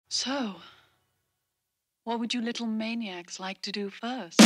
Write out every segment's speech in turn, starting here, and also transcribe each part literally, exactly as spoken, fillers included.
So, what would you little maniacs like to do first?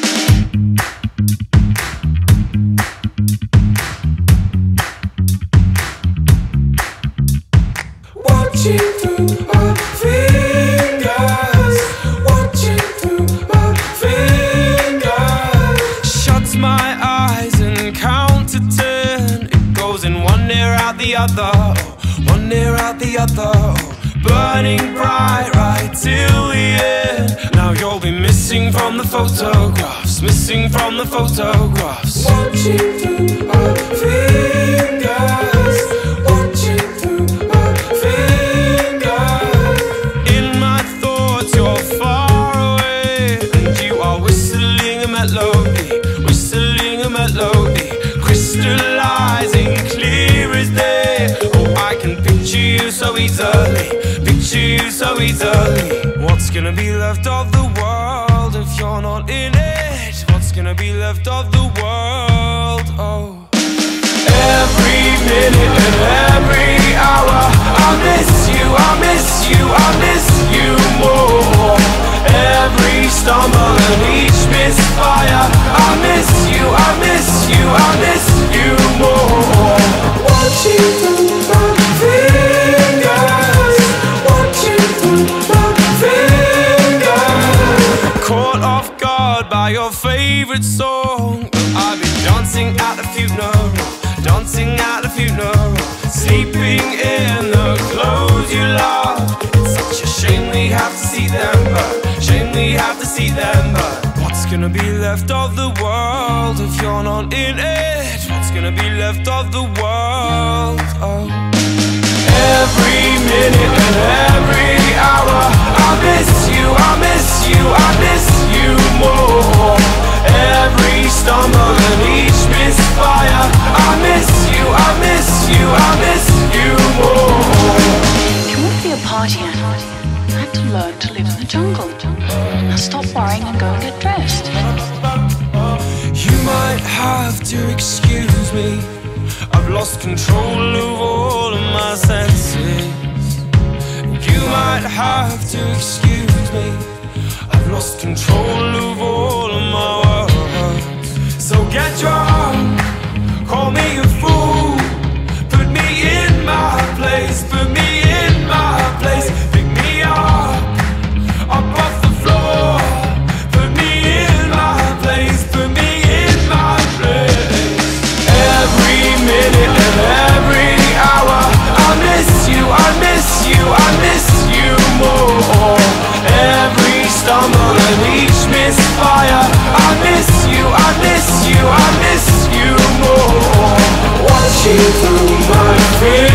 Watching through my fingers, watching through my fingers. Shuts my eyes and count to ten. It goes in one ear out the other, one ear out the other. Burning bright right till the end. Now you'll be missing from the photographs, missing from the photographs. Watching through my fingers, watching through my fingers. In my thoughts you're far away, and you are whistling a melody, whistling a melody, crystallizing clear as day. Oh, I can picture you so easily, picture you so easily. What's gonna be left of the world if you're not in it? What's gonna be left of the world? Oh, every minute and every hour I miss you, I miss you, I miss you more. Every stumble and each misfire, I miss you, I miss you, I miss you more. Watching through my fingers, watching through my fingers. Caught off guard by your favorite song, I've been dancing at the funeral, dancing at the funeral, sleeping in the clothes you love. It's such a shame we have to see them, but shame we have to see them, but what's gonna be left of the world if you're not in it? What's gonna be left of the world? Oh, every minute and every hour I miss you, I miss you, I miss you more. Every stumble and each misfire, I miss you, I miss you, I miss you more. If you want to be a party animal, you have to learn to live in the jungle. Now stop worrying and go and get dressed. You might have to excuse me, I've lost control of all of my senses. You might have to excuse me, I've lost control of all of my words. So get drunk, call me a fool, put me in my place, put me in my place. Pick me up, up off the floor, put me in my place, put me in my place. Every minute and every hour I miss you, I miss you, I miss you more. Every stumble and each misfire, I miss you, I miss you, I miss you more. Watching through my fear.